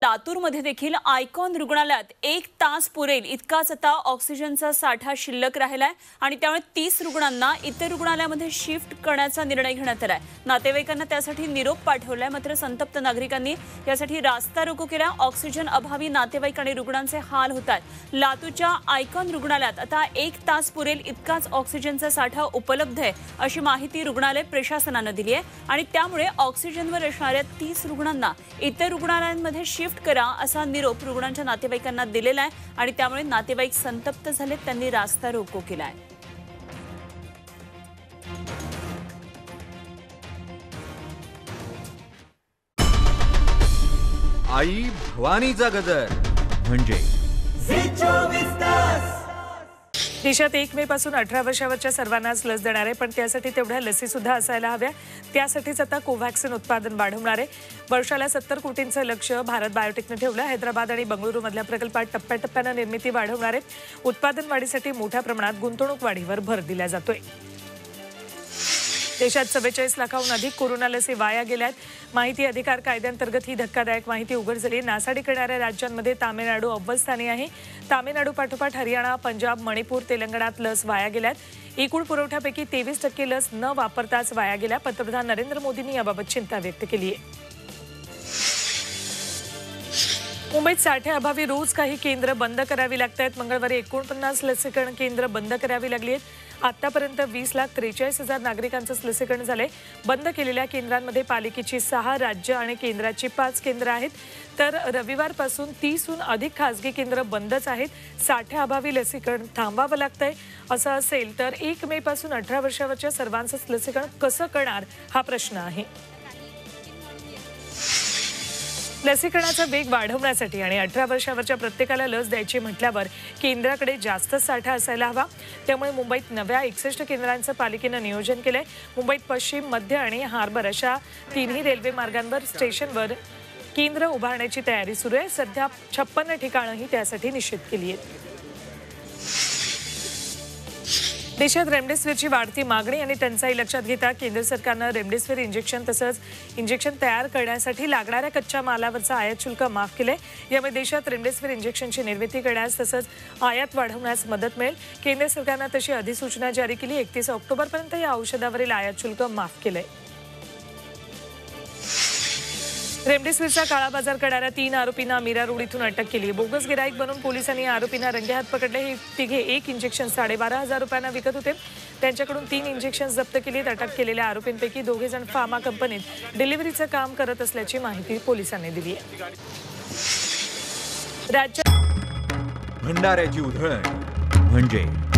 लातूरमध्ये देखील आयकॉन रुग्णालयात 1 तास पुरेल इतकाच आता ऑक्सिजनचा साठा शिल्लक राहिलाय आणि त्यामुळे 30 रुग्णांना इतर रुग्णालयामध्ये शिफ्ट करण्याचा निर्णय घेण्यात आलाय। नातेवाईकांना त्यासाठी निरोप पाठवलाय, मात्र संतप्त नागरिकांनी यासाठी रास्ता रोको केला। ऑक्सिजन अभावी नातेवाईक आणि रुग्णांचे हाल होतात। लातूरच्या आयकॉन रुग्णालयात आता 1 तास पुरेल इतकाच ऑक्सिजनचा साठा उपलब्ध आहे अशी माहिती रुग्णालय प्रशासनानं दिली आहे आणि त्यामुळे ऑक्सिजनवर असणाऱ्या 30 रुग्णांना इतर रुग्णालयांमध्ये शिफ्ट करा असा निरोप रुग्णांच्या नातेवाईकांना दिलेला आहे आणि त्यामुळे नातेवाईक संतप्त झाले, त्यांनी रास्ता रोको केलाय। आई भवानीचा गजर म्हणजे देशात 1 मे पासून 18 वर्षावरच्या सर्वांनाच लस देणार आहे, पण त्यासाठी तेवढ्या लसी सुद्धा असायला हव्या। त्यासाठीच आता कोव्हॅक्सिन उत्पादन वाढवणार आहे। वर्षाला 70 कोटींचं लक्ष्य भारत बायोटेकने ठेवलं। हैदराबाद आणि बंगळुरू मधल्या प्रकल्पात टप्प्याटप्प्याने निर्मिती वाढवणार आहेत। उत्पादन वाढीसाठी मोठ्या प्रमाणात गुंतवणूक वाढीवर भर दिला जातोय। देशात 44 लाखाहून अधिक कोरोना लसी वाया गेल्यात। माहिती अधिकार कायद्याअंतर्गत ही धक्कादायक माहिती उघड झाली। नासाडी करणाऱ्या राज्यांमध्ये तामिळनाडू अव्वल स्थानी आहे। तामिळनाडू पाठोपाठ हरियाणा, पंजाब, मणिपूर, तेलंगणात लस वाया गेल्यात। एकूण पुरवठ्यापैकी 23% लस न वापरताच वाया गेल्या। पंतप्रधान नरेंद्र मोदींनी याबाबत चिंता व्यक्त केली आहे। मुंबईत साठ्याअभावी रोज काही केंद्र बंद करावी लागतात। मंगळवारी 49 लसीकरण केंद्र बंद करावी लागली आहेत। आतापर्यंत 20,43,000 नागरिकांचं लसीकरण झालंय। बंद केलेल्या केंद्रांमध्ये पालिकेची 6 राज्य आणि केंद्राची 5 केंद्र आहेत, तर रविवारपासून 30हून अधिक खासगी केंद्र बंदच आहेत। साठ्याअभावी लसीकरण थांबवावं लागतंय। असं असेल तर 1 मे पासून 18 वर्षावरच्या सर्वांचंच लसीकरण कसं करणार हा प्रश्न आहे। लसीकरणाचा वेग वाढवण्यासाठी आणि 18 वर्षावरच्या प्रत्येकाला लस द्यायची म्हटल्यावर केंद्राकडे जास्त साठा असायला हवा। त्यामुळे मुंबईत नव्या 61 केंद्रांचं पालिकेनं नियोजन केलंय। मुंबईत पश्चिम, मध्य आणि हार्बर अशा 3ही रेल्वे मार्गांवर स्टेशनवर केंद्र उभारण्याची तयारी सुरू आहे। सध्या 56 ठिकाणंही त्यासाठी निश्चित केली आहेत। देशात रेमडेसिवीरची वाढती मागणी आणि टंचाई लक्षात घेता केंद्र सरकारनं रेमडेसिवीर इंजेक्शन तसंच इंजेक्शन तयार करण्यासाठी लागणाऱ्या कच्च्या मालावरचं आयात शुल्क माफ केलंय। यामुळे देशात रेमडेसिवीर इंजेक्शनची निर्मिती करण्यास तसंच आयात वाढवण्यास मदत मिळेल। केंद्र सरकारनं तशी अधिसूचना जारी केली। 31 ऑक्टोबरपर्यंत या औषधावरील आयात शुल्क माफ केलंय। रेमडेसिवीरचा काळा बाजार करणाऱ्या 3 आरोपींना मीरा रोड इथून अटक केली। बोगस गिराईक बनून पोलिसांनी आरोपींना रंगेहात पकडले। हे तिघे 1 इंजेक्शन 12,500 रुपयांना विकत होते। त्यांच्याकडून 3 इंजेक्शन जप्त केलीत। अटक केलेल्या आरोपींपैकी 2 जण फार्मा कंपनीत डिलिव्हरीचं काम करत असल्याची माहिती पोलिसांनी दिली आहे। राज्यात भंडाऱ्याची उधळण म्हणजे